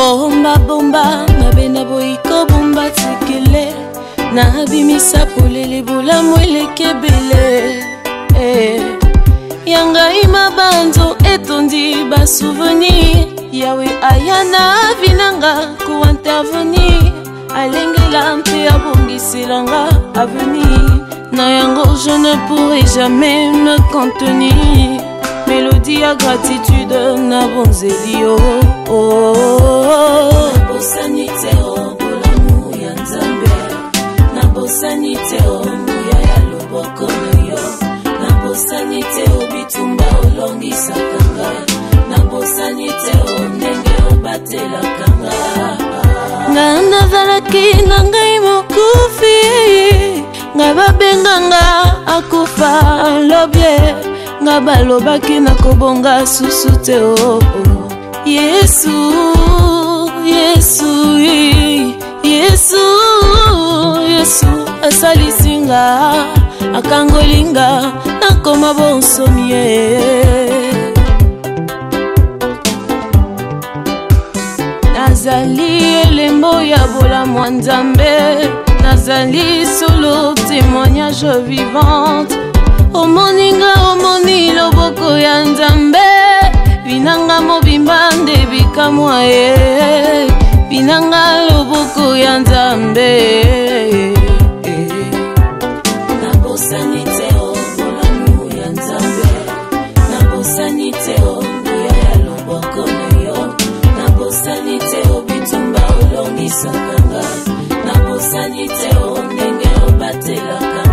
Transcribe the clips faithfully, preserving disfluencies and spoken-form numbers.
bomba bomba mabena boyiko bomba tikele na bimisa polele bolamu elekebele eh. Yangai mabanzo etondi ba souvenir yawe ayana vinanga ku intervenir alengela mpe abongiselanga avenir na yango je ne pourrai jamais me contenir mélodie à gratitude na bonzeli oh oh oh nabosanite oh bolamu ya nzambe nabosanite oh muya ya loboko yo nabosanite oh bitumba olongisaka ngai nabosanite oh ndenge obatelaka ngai nga nazalaki na ngai mokufi nga babenganga akufa lobye nga balobaki nakobonga susu te oh, oh. Yesu Yesu Yesu Yesu asalisinga akangolinga nakoma bonsomi nazali elembo ya bolamu nzambe nazali solo témoignage vivante omoninga omoni loboko ya nzambe binanga mobimba nde bikamwa ye binanga loboko ya nzambe nabosanite o bolamu ya nzambe nabosanite o mbuya ya loboko na yo nabosanite o bitumba olongisaka ngai nabosanite o ndenge obatelaka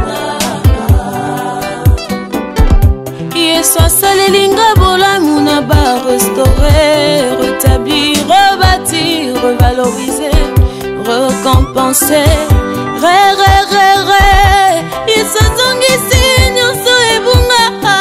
Yesu asalelinga bolamu na ba restaurer, rétablir, rebâtir, revaloriser, récompenser, re re re re. Yesu azongisi nyonso ebunga.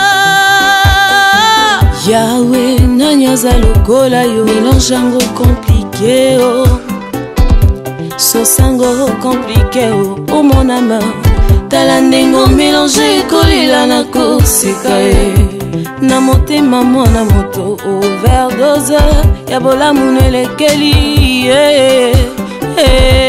Yahweh nanyaza lokola yo mélange yango compliqué oh. Sosango compliqué oh, oh mon âme. Tala ndengo mélanger kolila na koseka e na motema mwana moto overdose ya bolamu nelekeli eh, eh.